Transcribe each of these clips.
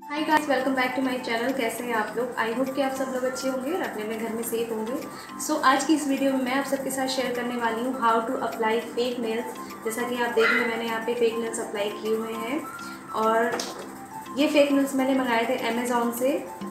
Hi guys, welcome back to my channel. कैसे हैं आप लोग? आई होप कि आप सब लोग अच्छे होंगे और अपने घर में सेफ होंगे। आज की इस वीडियो में मैं आप सबके साथ शेयर करने वाली हूँ how to apply fake nails. जैसा कि आप देख रहे हैं, मैंने यहाँ पे फेक नेल्स अप्लाई किए हुए हैं और ये फेक नेल्स मैंने मंगाए थे अमेज़ॉन से।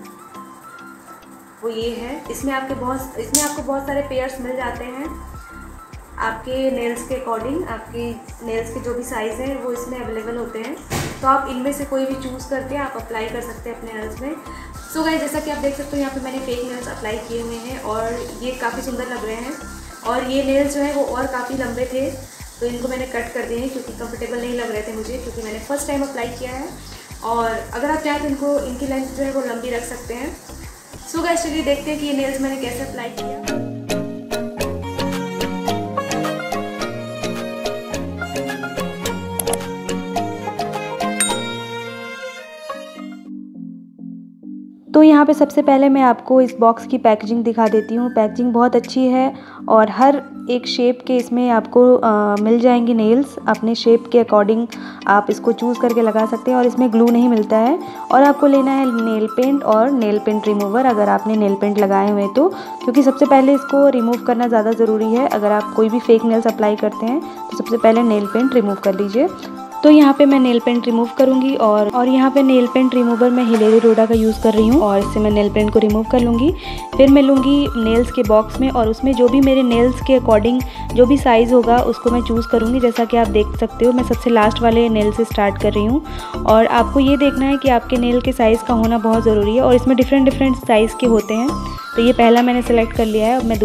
वो ये है, इसमें आपको बहुत सारे पेयर्स मिल जाते हैं आपके नेल्स के अकॉर्डिंग। आपके नेल्स के जो भी साइज़ हैं वो इसमें अवेलेबल होते हैं, तो आप इनमें से कोई भी चूज़ करके आप अप्लाई कर सकते हैं अपने नेल्स में। सो गाइस, जैसा कि आप देख सकते हो यहाँ पे मैंने फेक नेल्स अप्लाई किए हुए हैं और ये काफ़ी सुंदर लग रहे हैं। और ये नेल्स जो है वो और काफ़ी लंबे थे, तो इनको मैंने कट कर दिए हैं क्योंकि कंफर्टेबल नहीं लग रहे थे मुझे, क्योंकि मैंने फर्स्ट टाइम अप्लाई किया है। और अगर आप चाहें तो इनकी लेंथ जो है वो लंबी रख सकते हैं। सो गाइस, चलिए देखते हैं कि ये नेल्स मैंने कैसे अप्लाई किया। तो यहाँ पे सबसे पहले मैं आपको इस बॉक्स की पैकेजिंग दिखा देती हूँ। पैकेजिंग बहुत अच्छी है और हर एक शेप के इसमें आपको मिल जाएंगी नेल्स। अपने शेप के अकॉर्डिंग आप इसको चूज़ करके लगा सकते हैं और इसमें ग्लू नहीं मिलता है। और आपको लेना है नेल पेंट और नेल पेंट रिमूवर, अगर आपने नेल पेंट लगाए हुए तो, क्योंकि सबसे पहले इसको रिमूव करना ज़्यादा ज़रूरी है। अगर आप कोई भी फेक नेल्स अप्लाई करते हैं तो सबसे पहले नेल पेंट रिमूव कर लीजिए। तो यहाँ पे मैं नेल पेंट रिमूव करूँगी और यहाँ पे नेल पेंट रिमूवर मैं हिलेरी रोडा का यूज़ कर रही हूँ और इससे मैं नेल पेंट को रिमूव कर लूँगी। फिर मैं लूँगी नेल्स के बॉक्स में और उसमें जो भी मेरे नेल्स के अकॉर्डिंग जो भी साइज़ होगा उसको मैं चूज़ करूँगी। जैसा कि आप देख सकते हो, मैं सबसे लास्ट वाले नेल से स्टार्ट कर रही हूँ। और आपको ये देखना है कि आपके नेल के साइज़ का होना बहुत ज़रूरी है और इसमें डिफरेंट साइज़ के होते हैं। तो ये पहला मैंने सेलेक्ट कर लिया है, अब मैं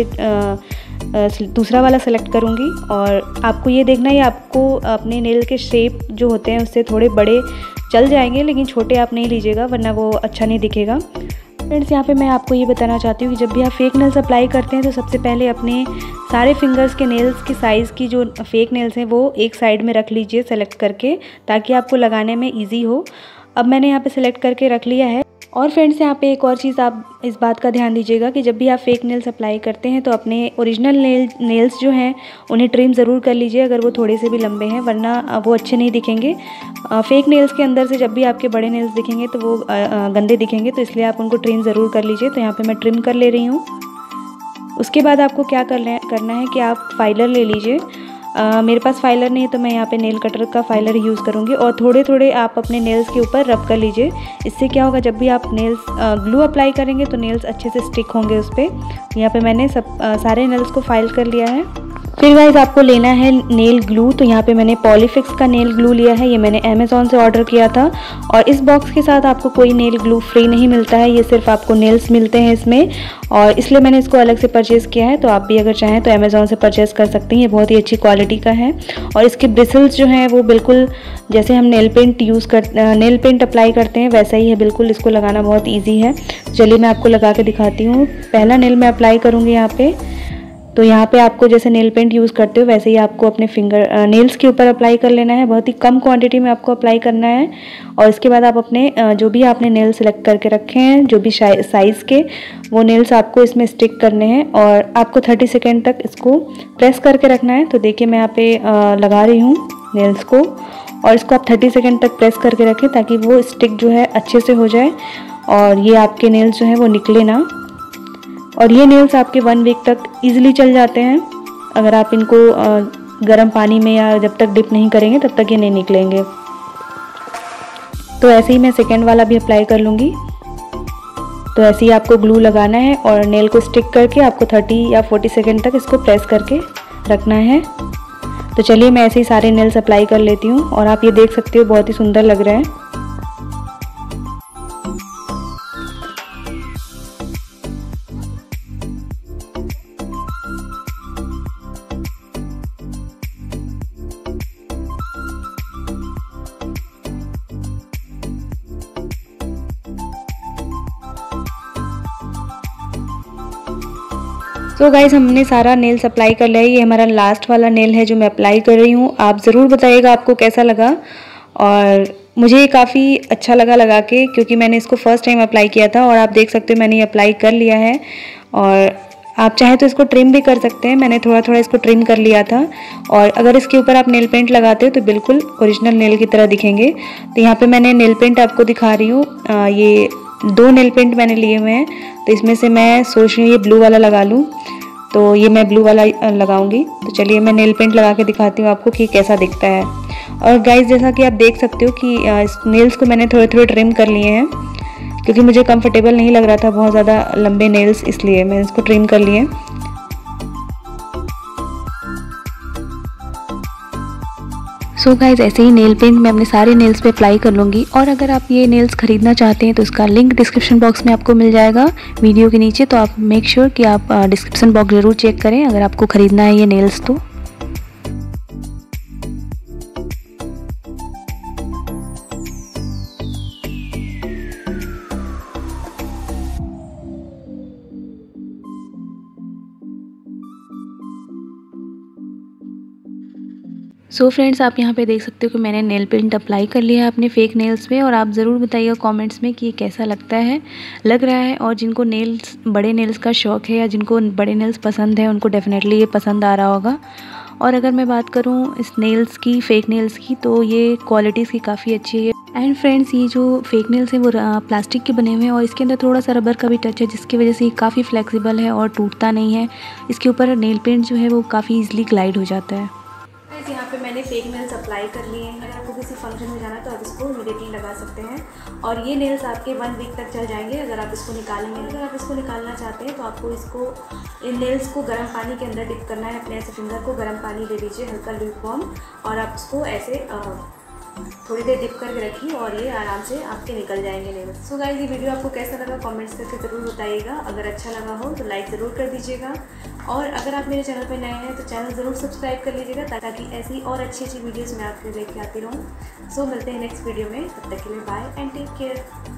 दूसरा वाला सेलेक्ट करूँगी। और आपको ये देखना है, आपको अपने नेल के शेप जो होते हैं उससे थोड़े बड़े चल जाएंगे, लेकिन छोटे आप नहीं लीजिएगा वरना वो अच्छा नहीं दिखेगा। फ्रेंड्स, यहाँ पे मैं आपको ये बताना चाहती हूँ कि जब भी आप फेक नेल्स अप्लाई करते हैं तो सबसे पहले अपने सारे फिंगर्स के नेल्स की साइज़ की जो फेक नेल्स हैं वो एक साइड में रख लीजिए सेलेक्ट करके, ताकि आपको लगाने में ईजी हो। अब मैंने यहाँ पे सेलेक्ट करके रख लिया है। और फ्रेंड्स, यहाँ पे एक और चीज़ आप इस बात का ध्यान दीजिएगा कि जब भी आप फेक नेल्स अप्लाई करते हैं तो अपने ओरिजिनल नेल्स जो हैं उन्हें ट्रिम ज़रूर कर लीजिए अगर वो थोड़े से भी लंबे हैं, वरना वो अच्छे नहीं दिखेंगे। फेक नेल्स के अंदर से जब भी आपके बड़े नेल्स दिखेंगे तो वो गंदे दिखेंगे, तो इसलिए आप उनको ट्रिम ज़रूर कर लीजिए। तो यहाँ पर मैं ट्रिम कर ले रही हूँ। उसके बाद आपको क्या करना है कि आप फाइलर ले लीजिए। मेरे पास फाइलर नहीं है तो मैं यहाँ पे नेल कटर का फाइलर यूज़ करूँगी और थोड़े थोड़े आप अपने नेल्स के ऊपर रब कर लीजिए। इससे क्या होगा, जब भी आप नेल्स ग्लू अप्लाई करेंगे तो नेल्स अच्छे से स्टिक होंगे उस पर। यहाँ पे मैंने सारे नेल्स को फाइल कर लिया है। फिर गाइस, आपको लेना है नेल ग्लू। तो यहाँ पे मैंने पॉलीफिक्स का नेल ग्लू लिया है, ये मैंने अमेज़ॉन से ऑर्डर किया था। और इस बॉक्स के साथ आपको कोई नेल ग्लू फ्री नहीं मिलता है, ये सिर्फ आपको नेल्स मिलते हैं इसमें, और इसलिए मैंने इसको अलग से परचेज़ किया है। तो आप भी अगर चाहें तो अमेज़ॉन से परचेज़ कर सकते हैं, ये बहुत ही अच्छी क्वालिटी का है। और इसके ब्रिसल्स जो हैं वो बिल्कुल जैसे हम नेल पेंट अप्लाई करते हैं वैसा ही है बिल्कुल। इसको लगाना बहुत ईजी है। चलिए मैं आपको लगा के दिखाती हूँ। पहला नेल मैं अप्लाई करूँगी यहाँ पे। तो यहाँ पे आपको जैसे नेल पेंट यूज़ करते हो वैसे ही आपको अपने नेल्स के ऊपर अप्लाई कर लेना है। बहुत ही कम क्वांटिटी में आपको अप्लाई करना है। और इसके बाद आप अपने जो भी आपने नेल सेलेक्ट करके रखे हैं, जो भी साइज़ के, वो नेल्स आपको इसमें स्टिक करने हैं और आपको 30 सेकेंड तक इसको प्रेस करके रखना है। तो देखिए मैं यहाँ पे लगा रही हूँ नेल्स को, और इसको आप 30 सेकेंड तक प्रेस करके रखें ताकि वो स्टिक जो है अच्छे से हो जाए और ये आपके नेल्स जो हैं वो निकले ना। और ये नेल्स आपके 1 वीक तक इजीली चल जाते हैं अगर आप इनको गर्म पानी में या जब तक डिप नहीं करेंगे तब तक ये नहीं निकलेंगे। तो ऐसे ही मैं सेकेंड वाला भी अप्लाई कर लूँगी। तो ऐसे ही आपको ग्लू लगाना है और नेल को स्टिक करके आपको 30 या 40 सेकेंड तक इसको प्रेस करके रखना है। तो चलिए मैं ऐसे ही सारे नेल्स अप्लाई कर लेती हूँ और आप ये देख सकते हो बहुत ही सुंदर लग रहा है। तो गाइज़, हमने सारा नेल्स अप्लाई कर लिया है। ये हमारा लास्ट वाला नेल है जो मैं अप्लाई कर रही हूँ। आप ज़रूर बताइएगा आपको कैसा लगा। और मुझे ये काफ़ी अच्छा लगा के, क्योंकि मैंने इसको फर्स्ट टाइम अप्लाई किया था। और आप देख सकते हो मैंने ये अप्लाई कर लिया है और आप चाहे तो इसको ट्रिम भी कर सकते हैं, मैंने थोड़ा थोड़ा इसको ट्रिम कर लिया था। और अगर इसके ऊपर आप नेल पेंट लगाते हो तो बिल्कुल ओरिजिनल नेल की तरह दिखेंगे। तो यहाँ पे मैंने नेल पेंट आपको दिखा रही हूँ, ये 2 नेल पेंट मैंने लिए हुए हैं। तो इसमें से मैं सोच रही हूँ ये ब्लू वाला लगा लूँ, तो ये मैं ब्लू वाला लगाऊंगी। तो चलिए मैं नेल पेंट लगा के दिखाती हूँ आपको कि कैसा दिखता है। और गाइस जैसा कि आप देख सकते हो कि इस नेल्स को मैंने थोड़े थोड़े ट्रिम कर लिए हैं, क्योंकि मुझे कंफर्टेबल नहीं लग रहा था बहुत ज़्यादा लंबे नेल्स, इसलिए मैंने इसको ट्रिम कर लिए। सो गाइज ऐसे ही नेल पेंट मैं अपने सारे नेल्स पे अप्लाई कर लूँगी। और अगर आप ये नेल्स ख़रीदना चाहते हैं तो इसका लिंक डिस्क्रिप्शन बॉक्स में आपको मिल जाएगा वीडियो के नीचे। तो आप मेक श्योर कि आप डिस्क्रिप्शन बॉक्स ज़रूर चेक करें अगर आपको ख़रीदना है ये नेल्स तो। सो फ्रेंड्स आप यहाँ पे देख सकते हो कि मैंने नेल पेंट अप्लाई कर लिया है अपने फेक नेल्स पे। और आप ज़रूर बताइएगा कमेंट्स में कि ये कैसा लग रहा है। और जिनको नेल्स बड़े नेल्स का शौक़ है या जिनको बड़े नेल्स पसंद है उनको डेफिनेटली ये पसंद आ रहा होगा। और अगर मैं बात करूँ इस नेल्स की, फेक नेल्स की, तो ये क्वालिटी इसकी काफ़ी अच्छी है। एंड फ्रेंड्स ये जो फेक नेल्स हैं वो प्लास्टिक के बने हुए हैं और इसके अंदर थोड़ा सा रबर का भी टच है, जिसकी वजह से ये काफ़ी फ्लेक्सिबल है और टूटता नहीं है। इसके ऊपर नेल पेंट जो है वो काफ़ी ईजिली ग्लाइड हो जाता है। यहाँ पे मैंने फेक नेल्स अप्लाई कर लिए हैं। अगर आपको किसी फंक्शन में जाना है तो आप इसको इमीडिएटली लगा सकते हैं और ये नेल्स आपके 1 वीक तक चल जाएंगे अगर आप इसको निकालेंगे। अगर आप इसको निकालना चाहते हैं तो आपको इसको इन नेल्स को गर्म पानी के अंदर डिप करना है। अपने ऐसे फिंगर को गर्म पानी दे दीजिए, हल्का ल्यूकवार्म, और आप इसको ऐसे थोड़ी देर डिप करके रखिए और ये आराम से आपके निकल जाएंगे नेल्स। सो गाइस ये वीडियो आपको कैसा लगा कमेंट्स करके ज़रूर बताइएगा। अगर अच्छा लगा हो तो लाइक ज़रूर कर दीजिएगा और अगर आप मेरे चैनल पर नए हैं तो चैनल ज़रूर सब्सक्राइब कर लीजिएगा ताकि ऐसी और अच्छी वीडियोज़ मैं आपके लेके आती रहूँ। सो मिलते हैं नेक्स्ट वीडियो में, तब तक के लिए बाय एंड टेक केयर।